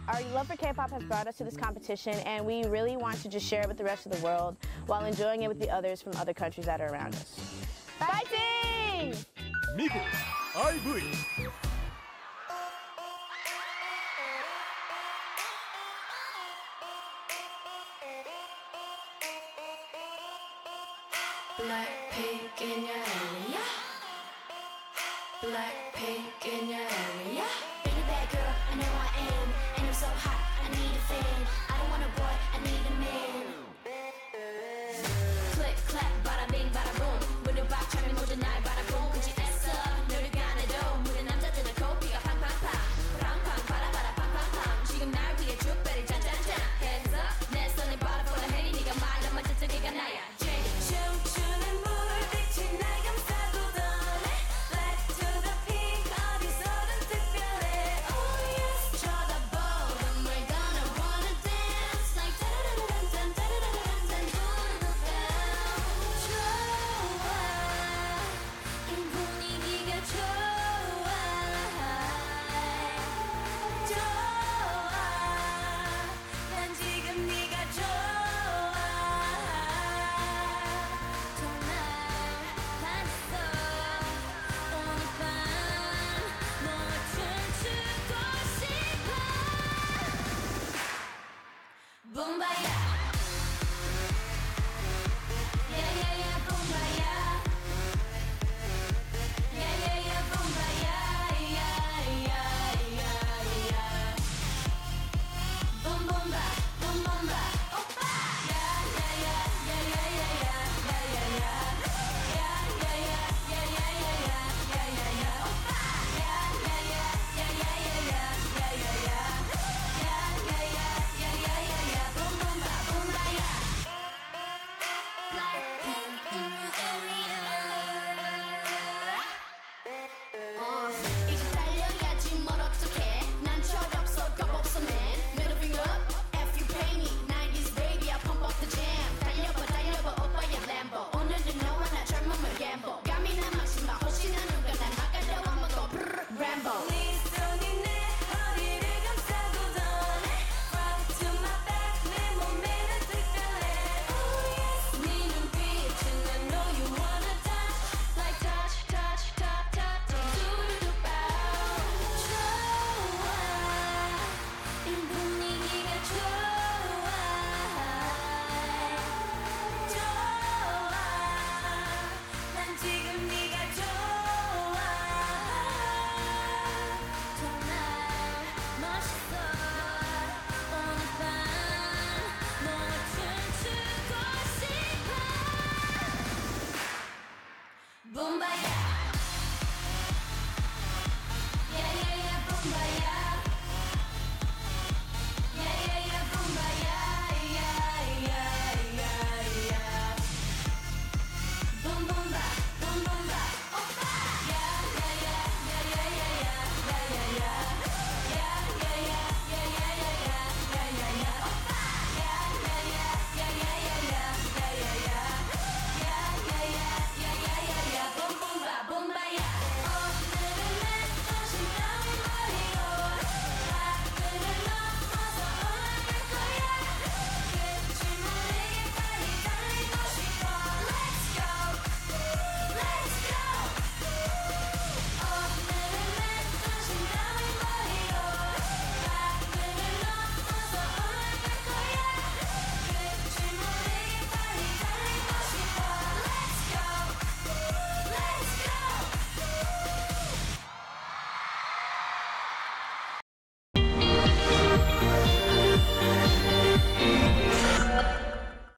Our love for K-pop has brought us to this competition, and we really want to just share it with the rest of the world while enjoying it with the others from other countries that are around us. Fighting! 미국 IV BLACKPINK in your area. BLACKPINK in your area. Being a bad girl, I know I am. And I'm so hot, I need a fan. I don't want a boy, I need a man. Click, clap, bada bing, bada boom. 문을 박차면 모든 날 바라본 그지 애써 노력 안 해도 모든 남자들은 코피가 팡팡팡. 팡팡, 바라바라 팡팡팡. 지금 날 위해 죽배를 짠짠짠. Hands up, 내 손에 butterfly 해리 네가 말로만 저쪽이가 나야. 춤추는 물빛이 날 감싸고던 Black to the pink 어디서든 특별해 Oh yes 쳐다보던 We're gonna wanna dance Like 따라라란짠 따라라란짠 Doing the bell 좋아 이 분위기가 좋아 좋아 난 지금 네가 좋아 정말 반했어 오늘 밤 너와 춤추고 싶어 붐바야 Yeah yeah yeah 붐바야 Yeah yeah yeah 붐바야 Yeah yeah yeah yeah 붐붐바 붐붐바 오빠 Yeah yeah yeah yeah yeah yeah yeah yeah yeah Yeah yeah yeah yeah yeah yeah yeah yeah yeah 오빠 Yeah yeah yeah yeah yeah yeah yeah yeah yeah yeah Yeah yeah yeah yeah yeah yeah yeah 붐붐바 붐바야 BLACKPINK in your area 이제 달려야지 멀어